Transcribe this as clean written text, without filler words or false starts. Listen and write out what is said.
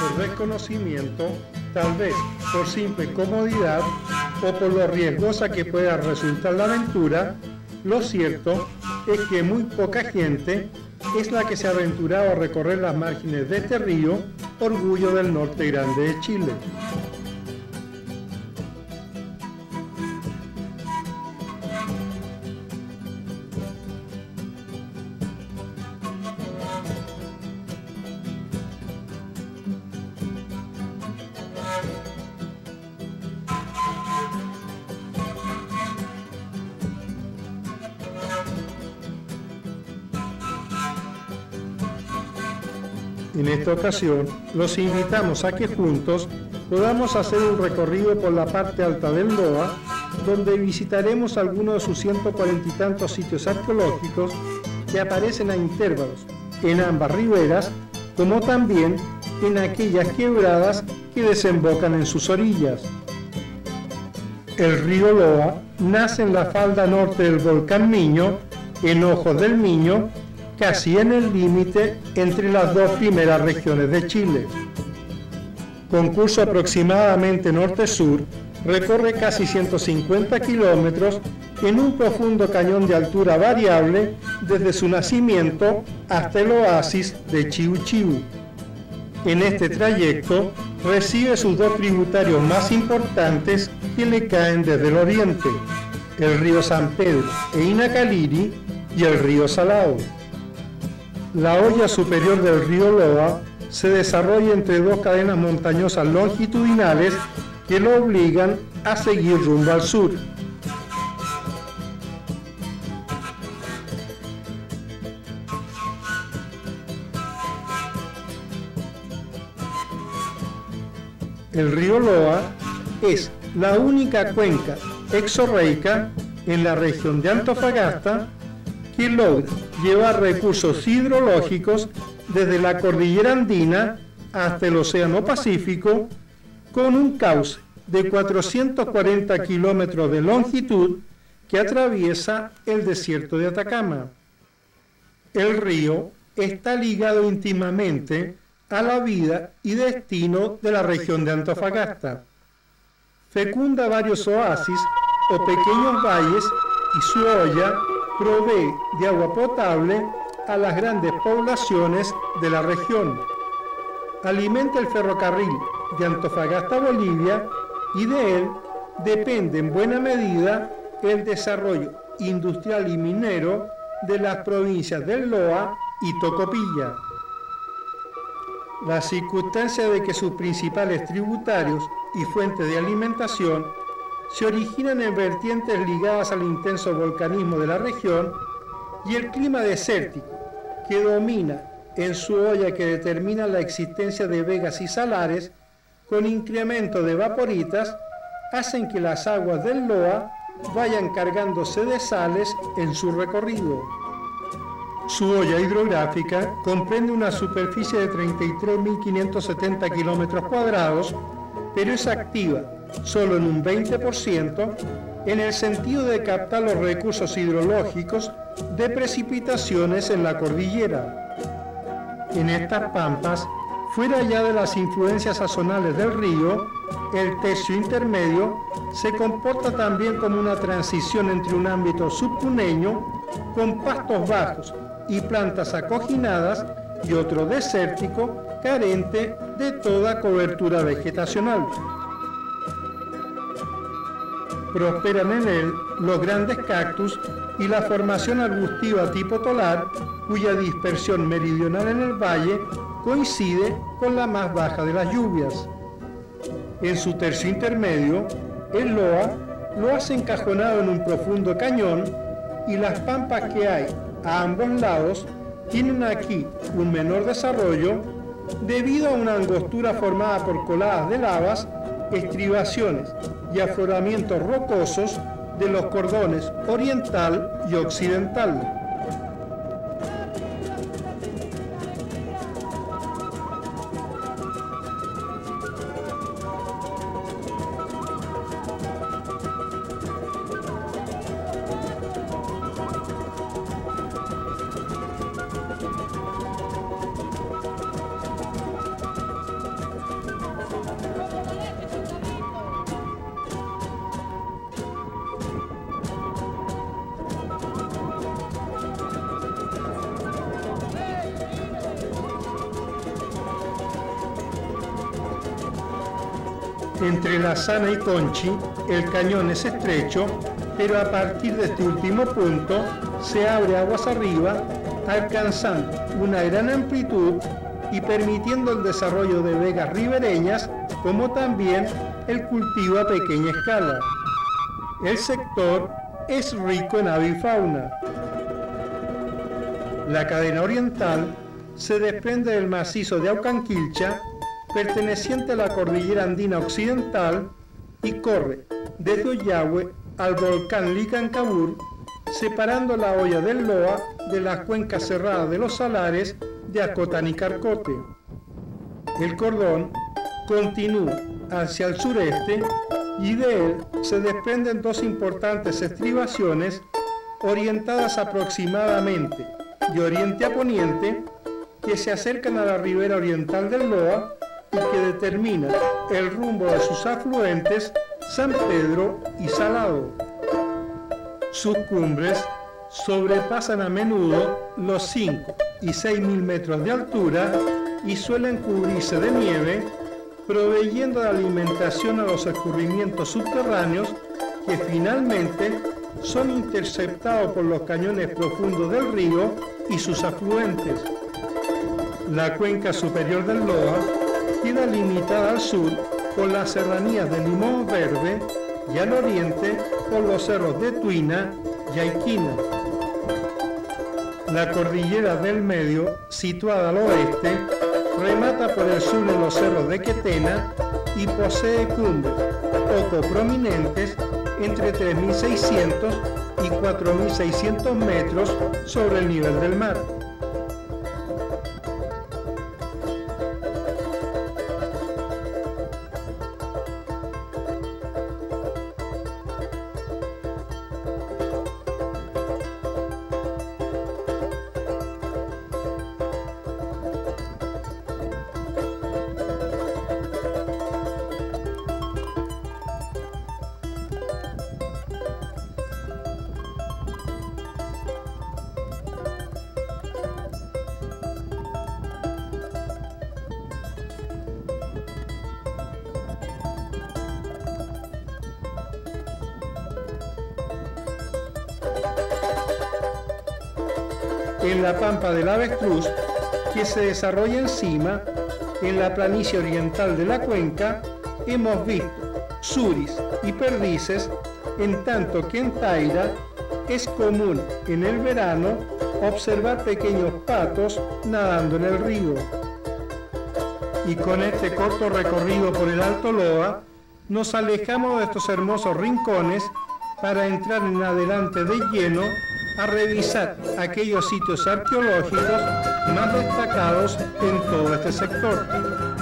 por desconocimiento, tal vez por simple comodidad o por lo riesgosa que pueda resultar la aventura, lo cierto es que muy poca gente es la que se ha aventurado a recorrer las márgenes de este río, orgullo del norte grande de Chile. En esta ocasión, los invitamos a que juntos podamos hacer un recorrido por la parte alta del Loa, donde visitaremos algunos de sus 140 y tantos sitios arqueológicos que aparecen a intervalos en ambas riberas, como también en aquellas quebradas que desembocan en sus orillas. El río Loa nace en la falda norte del volcán Miño, en Ojos del Miño, casi en el límite entre las dos primeras regiones de Chile. Con curso aproximadamente norte-sur, recorre casi 150 kilómetros en un profundo cañón de altura variable desde su nacimiento hasta el oasis de Chiu Chiu. En este trayecto recibe sus dos tributarios más importantes que le caen desde el oriente, el río San Pedro e Inacaliri y el río Salado. La hoya superior del río Loa se desarrolla entre dos cadenas montañosas longitudinales que lo obligan a seguir rumbo al sur. El río Loa es la única cuenca exorreica en la región de Antofagasta que logra llevar recursos hidrológicos desde la cordillera andina hasta el Océano Pacífico con un cauce de 440 kilómetros de longitud que atraviesa el desierto de Atacama. El río está ligado íntimamente a la vida y destino de la región de Antofagasta. Fecunda varios oasis o pequeños valles y su hoya provee de agua potable a las grandes poblaciones de la región. Alimenta el ferrocarril de Antofagasta a Bolivia y de él depende en buena medida el desarrollo industrial y minero de las provincias del Loa y Tocopilla. La circunstancia de que sus principales tributarios y fuentes de alimentación se originan en vertientes ligadas al intenso volcanismo de la región y el clima desértico que domina en su hoya que determina la existencia de vegas y salares con incremento de vaporitas hacen que las aguas del Loa vayan cargándose de sales en su recorrido. Su hoya hidrográfica comprende una superficie de 33.570 kilómetros cuadrados, pero es activa solo en un 20% en el sentido de captar los recursos hidrológicos de precipitaciones en la cordillera. En estas pampas, fuera ya de las influencias sazonales del río, el tercio intermedio se comporta también como una transición entre un ámbito subcuneño con pastos bajos y plantas acoginadas y otro desértico carente de toda cobertura vegetacional. Prosperan en él los grandes cactus y la formación arbustiva tipo tolar, cuya dispersión meridional en el valle coincide con la más baja de las lluvias. En su tercio intermedio, el Loa lo hace encajonado en un profundo cañón y las pampas que hay a ambos lados tienen aquí un menor desarrollo debido a una angostura formada por coladas de lavas, estribaciones y afloramientos rocosos de los cordones oriental y occidental. Entre La Sana y Conchi, el cañón es estrecho, pero a partir de este último punto se abre aguas arriba, alcanzando una gran amplitud y permitiendo el desarrollo de vegas ribereñas, como también el cultivo a pequeña escala. El sector es rico en avifauna. La cadena oriental se desprende del macizo de Aucanquilcha, perteneciente a la cordillera andina occidental, y corre desde Ollagüe al volcán Licancabur, separando la hoya del Loa de las cuencas cerradas de los salares de Acotán y Carcote. El cordón continúa hacia el sureste y de él se desprenden dos importantes estribaciones orientadas aproximadamente de oriente a poniente, que se acercan a la ribera oriental del Loa y que determinan el rumbo de sus afluentes San Pedro y Salado. Sus cumbres sobrepasan a menudo los 5 y 6.000 metros de altura y suelen cubrirse de nieve, proveyendo de alimentación a los escurrimientos subterráneos que finalmente son interceptados por los cañones profundos del río y sus afluentes. La cuenca superior del Loa queda limitada al sur por las serranías de Limón Verde y al oriente por los cerros de Tuina y Aiquina. La cordillera del Medio, situada al oeste, remata por el sur en los cerros de Quetena y posee cumbres poco prominentes entre 3.600 y 4.600 metros sobre el nivel del mar. En la pampa del Avestruz, que se desarrolla encima, en la planicie oriental de la cuenca, hemos visto suris y perdices, en tanto que en Taira es común en el verano observar pequeños patos nadando en el río. Y con este corto recorrido por el Alto Loa, nos alejamos de estos hermosos rincones para entrar en adelante de lleno a revisar aquellos sitios arqueológicos más destacados en todo este sector.